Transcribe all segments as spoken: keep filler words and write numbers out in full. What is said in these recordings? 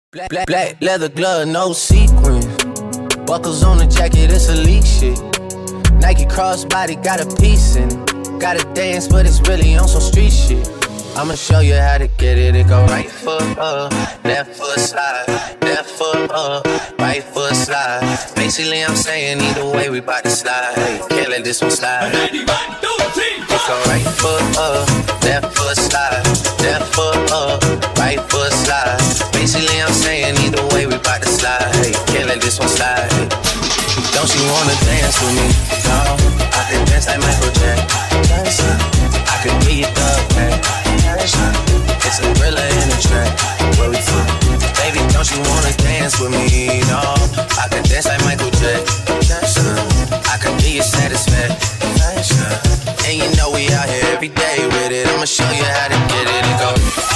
Black, black, black leather glove, no sequins. Buckles on the jacket, it's elite shit. Nike crossbody got a piece in it. Gotta dance, but it's really on some street shit. I'ma show you how to get it. It go right foot up, left foot slide, left foot up, right foot slide. Basically, I'm saying either way we bout to slide. Hey, can't let this one slide. It go right foot up, left foot slide, left foot up, right foot slide. Basically, I'm saying either way we bout to slide. Hey, can't let this one slide. Hey. Don't you wanna dance with me? No, I can dance like Michael Jackson. I can be your thug, man. It's a thriller in the track. Where we from? Baby, don't you wanna dance with me? No, I can dance like Michael Jackson. I can be your satisfaction. And you know we out here every day with it. I'ma show you how to get it. It go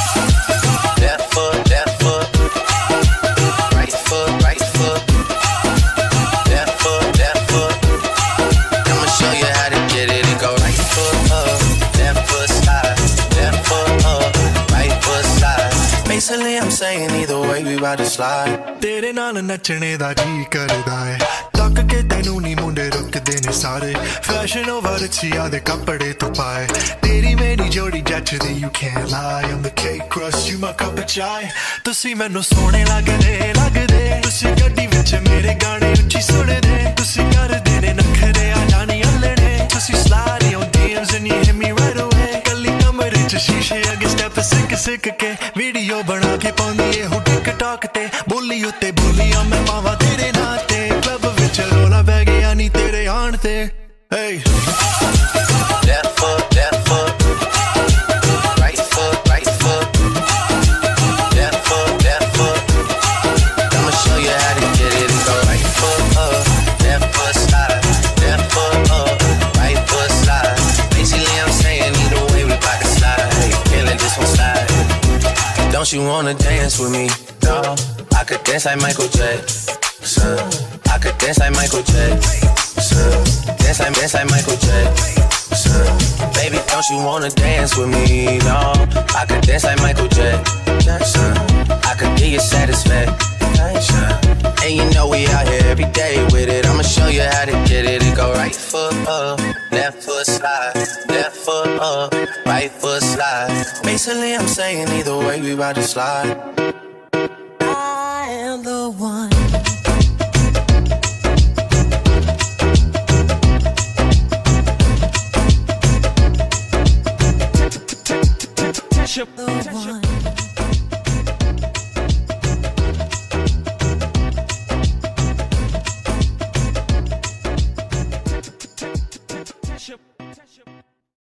left foot, left foot, right foot, right foot, left foot, left foot. I'ma show you how to get it. It go right foot up, left foot slide, left foot up, right foot slide. Basically, I'm saying either way we bout to slide. तेरे नाल नचने दा जी करदा है तक के तैनू नी मुंडे रुकदे ने सारे फैशन ओवर छिया दे कपड़े तू पाए तेरी मेरी जोड़ी जचदी you can't lie I'm the cake crust you my cup of chai तुसी मैनू सोहणे लगदे लगदे तुसी गड्डी विच मेरे गाने उच्ची सुणदे तुसी करदे ने नखरे आ जानी अल्लड़े तुसी slide on D Ms and you hit me right away कल्ली कमरे च शीशे अगे स्टेप सिक सिक के वीडियो बना के पाउंदी ए हो टिकटॉक ते बोली उत्ते बोलियां मैं पावां तेरे नाल ते क्लब विच रोला पै गया नी तेरे आण ते hey left foot left foot right foot right foot left foot left foot I'ma show you how to get it and go right foot up left foot slide left foot up right foot slide basically I'm saying either way we bout to slide hey can't let this one slide don't you wanna dance with me no I could dance like Michael Jackson I could dance like Michael Jackson dance like dance like Michael Jackson baby don't you wanna dance with me no I could dance like Michael Jackson I could be your satisfaction and you know we out here every day with it I'ma show you how to get it it go right foot up left foot slide left foot up right foot slide basically I'm saying either way we bout to slide